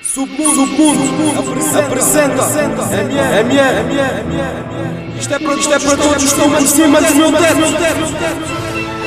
Submundo apresenta ME. Isto é para todos que estão por cima do meu teto.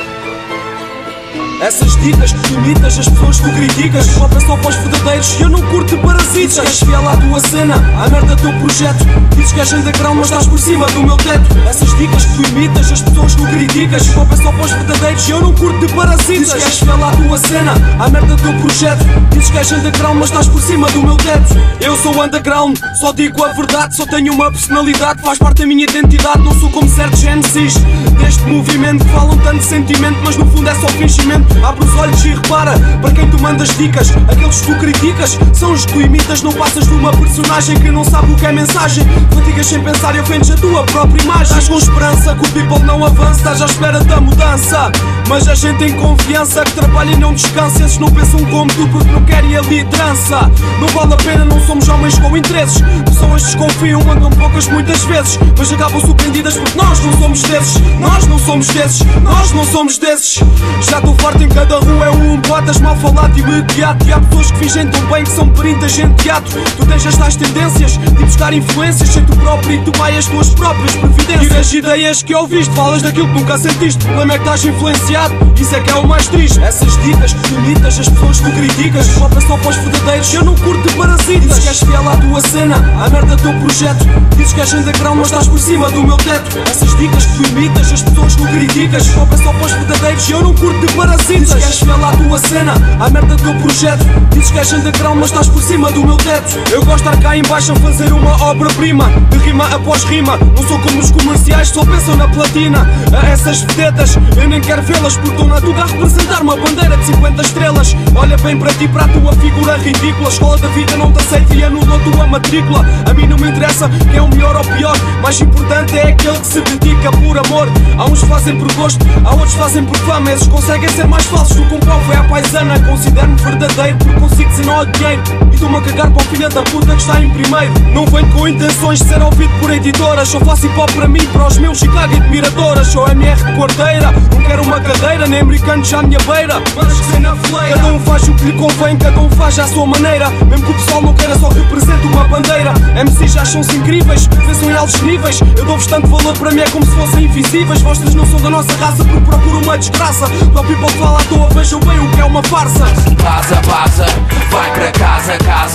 Essas dicas que tu imitas, as pessoas que tu criticas, cobra só para os verdadeiros e eu não curto parasitas. És fiel à tua cena, à merda do teu projeto. Dizes que és underground mas estás por cima do meu teto. Essas dicas que tu imitas, as pessoas que tu criticas, cobra só para os verdadeiros e eu não curto parasitas. Dizes que és fiel à tua cena, à merda do teu projeto. Dizes que és underground mas estás por cima do meu teto. Eu sou underground, só digo a verdade, só tenho uma personalidade, faz parte da minha identidade. Não sou como certos MCs deste movimento que falam tanto de sentimento, mas no fundo é só fingimento. Abre os olhos e repara para quem tu mandas dicas. Aqueles que tu criticas são os que tu imitas. Não passas de uma personagem que não sabe o que é mensagem. Fatigas sem pensar e ofendes a tua própria imagem. Estás com esperança que o people não avança, estás à espera da mudança, mas a gente tem confiança que trabalha e não descansa. Esses não pensam como tu porque não querem a liderança. Não vale a pena, não somos homens com interesses. Pessoas desconfiam, andam poucas muitas vezes, mas acabam surpreendidas porque nós não somos desses. Nós não somos desses, nós não somos desses. Já estou farto, em cada rua é um boatas mal falado e imediato. E há pessoas que fingem tão bem que são perintas em teatro. Tu tens as tais tendências de buscar influências sem tu próprio e tu vai as tuas próprias previdências. E as ideias que ouviste, falas daquilo que nunca sentiste. O problema é que estás influenciado, isso é que é o mais triste. Essas dicas que tu imitas, as pessoas que tu criticas, cobra só para os verdadeiros, eu não curto de parasitas. Dizes que és fiel à tua cena, à merda do teu projeto. Dizes que és underground mas estás por cima do meu teto. Essas dicas que tu imitas, as pessoas que tu criticas, cobra só para os verdadeiros, eu não curto de parasitas. Dizes que és fiel à tua cena, à merda do teu projeto. Dizes que és underground mas estás por cima do meu teto. Eu gosto de estar cá em baixo a fazer uma obra-prima, de rima após rima. Não sou como os comerciais, só pensam na platina. A essas vedetas, eu nem quero vê-las, porque estão na tuga a representar uma bandeira de 50 estrelas. Olha bem para ti, para a tua figura ridícula. A escola da vida não te aceita e anula a tua matrícula. A mim não me interessa quem é o melhor ou pior, mais importante é aquele que se dedica por amor. Há uns que fazem por gosto, há outros que fazem por fama. Esses conseguem ser mais falsos do que um copo é a paisana. Considero-me verdadeiro porque consigo dizer não ao dinheiro. E estou-me a cagar para o filho da puta que está em primeiro. Não venho com intenções de ser ouvido por editoras. Só faço hip-hop para mim, para os meus Chicago admiradoras. Sou MR de quarteira, não quero uma cadeira, nem americanos já à minha beira, mas que na fileira. Cada um faz o que lhe convém, cada um faz à sua maneira. Mesmo que o pessoal não queira, só representa uma bandeira. MCs já acham-se incríveis, pensam em altos níveis. Eu dou-vos tanto valor, para mim é como se fossem invisíveis. Vocês não são da nossa raça porque procuram uma desgraça. Para o people que fala à toa, vejam bem o que é uma farsa. Vaza, vai para casa.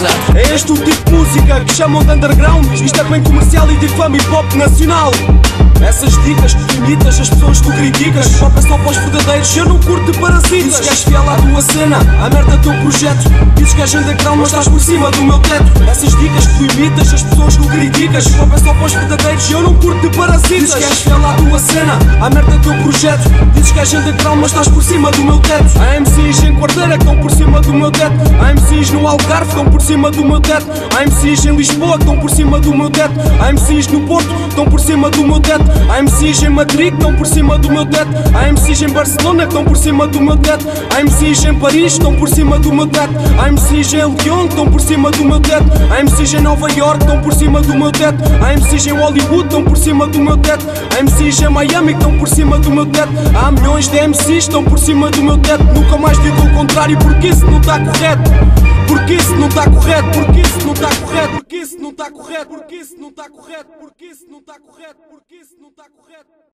É este o tipo de música que chamam de underground. Isto é bem comercial e difama hip-hop nacional. Essas dicas que tu imitas, as pessoas que tu criticas, cobra só para os verdadeiros, eu não curto de parasitas. Dizes que és fiel à tua cena, à merda do teu projeto. Dizes que és underground mas estás por cima do meu teto. Essas dicas que tu imitas, as pessoas que tu criticas, cobra só para os verdadeiros, eu não curto de parasitas. Dizes que és fiel à tua cena, à merda do teu projeto. Dizes que és underground mas estás por cima do meu teto. Há MCs em Quarteira que estão por cima do meu teto. Há MCs no Algarve que estão por cima do meu teto. Há MCs em Lisboa que estão por cima do meu teto. Há MCs no Porto que estão por cima do meu teto. Há MCs em Madrid que estão por cima do meu teto. Há MCs em Barcelona que estão por cima do meu teto. Há MCs em Paris que estão por cima do meu teto. Há MCs em Lyon que estão por cima do meu teto. Há MCs em Nova York que estão por cima do meu teto. Há MCs em Hollywood que estão por cima do meu teto. Há MCs em Miami que estão por cima do meu teto. Há milhões de MCs que estão por cima do meu teto. Nunca mais digo o contrário porque isso não está correto. Porque isso não está correto, porque isso não está correto, porque isso não está correto, porque isso não está correto, porque isso não está correto, porque isso não está correto.